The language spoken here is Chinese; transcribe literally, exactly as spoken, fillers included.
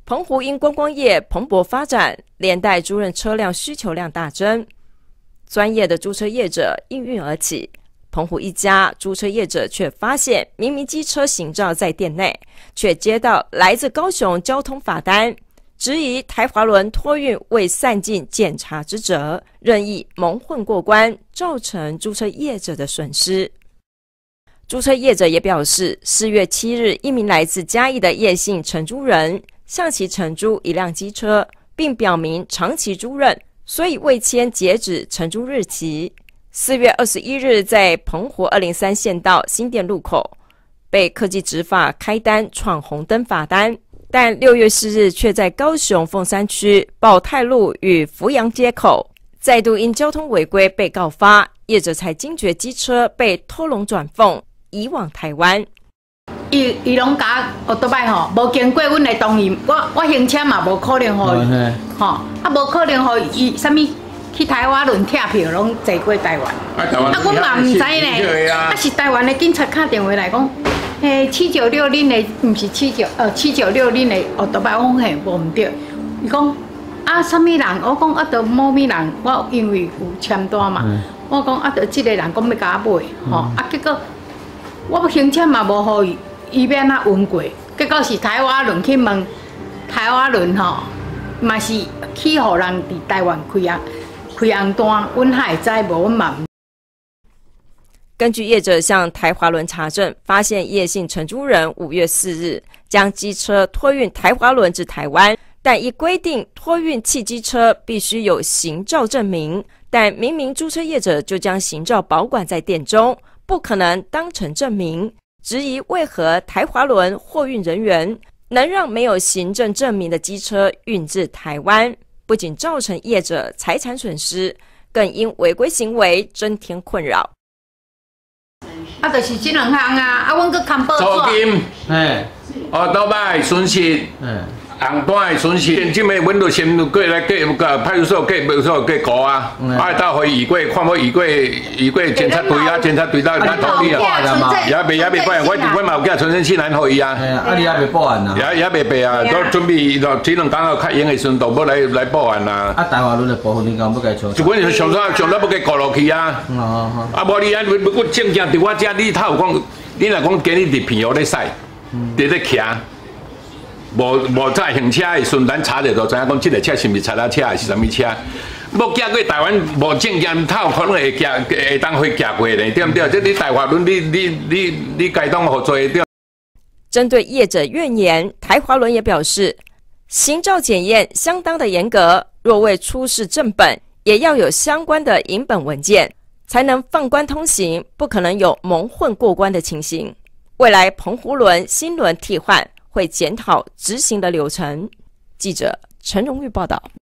澎湖因观光业蓬勃发展，连带租赁车辆需求量大增，专业的租车业者应运而起。澎湖一家租车业者却发现，明明机车行照在店内，却接到来自高雄交通罚单，质疑台华轮托运未善尽检查之责，任意蒙混过关，造成租车业者的损失。租车业者也表示，四月七日，一名来自嘉义的叶姓承租人向其承租一辆机车，并表明长期租赁，所以未签截止承租日期。四月二十一日，在澎湖二零三县道新店路口被科技执法开单闯红灯罚单，但六月四日却在高雄凤山区宝泰路与福阳街口再度因交通违规被告发，业者才惊觉机车被偷龙转凤移往台湾。 伊伊拢甲奥多摆吼，无经过阮的同意，我我行车嘛无可能互伊，吼啊无可能互伊啥物去台湾轮拆票，拢坐过台湾。啊，阮嘛唔知呢，啊是台湾的警察打电话来讲，嘿七九六恁的，唔是七九呃七九六恁的奥多摆，我讲嘿无唔对，伊讲啊啥物人？我讲啊，着某物人，我因为有签单嘛，我讲啊，着即个人讲要甲我买，吼啊结果我行车嘛无互伊。伊要哪运过，结果是台华轮去问台华轮吼，嘛是去互人伫台湾开啊开红单，阮还会知无？阮嘛。 根据业者向台华轮查证，发现叶姓承租人五月四日将机车托运台华轮至台湾，但依规定托运汽机车必须有行照证明，但明明租车业者就将行照保管在店中，不可能当成证明。质疑为何台华轮货运人员能让没有行政证明的机车运至台湾，不仅造成业者财产损失，更因违规行为增添困扰。 啊，就是这两项啊，啊，阮佫看报纸。 租金，嘿，哦，倒摆损失，嗯。红单的损失，即个阮就先过来过派出所过派出所过告啊，啊到回移过，看要移过移过检察队啊，检察队到来处理啊，也未也未报案，我我嘛有寄存证信函互伊啊， 啊你也未报案啊， 也也未报啊，都准备咯，这两天较闲的时阵，都要来来报案啦。 啊台华轮的部分你讲要该处理， 就阮就上早上早要给告落去啊，啊无你安如果证件伫我遮，你他有讲，你若讲今日伫平湖咧驶，伫咧骑。无无在行车的时阵，咱查着就知影讲，即个车是毋是查拉车，还是啥物车？要寄过台湾无证件，他有可能会寄会当会寄过咧，对毋对？即你台华轮，你你你你该当互做对。 针对业者怨言，台华轮也表示，行照检验相当的严格，若未出示正本，也要有相关的影本文件，才能放关通行，不可能有蒙混过关的情形。未来澎湖轮新轮替换。会检讨执行的流程。记者陈荣玉报道。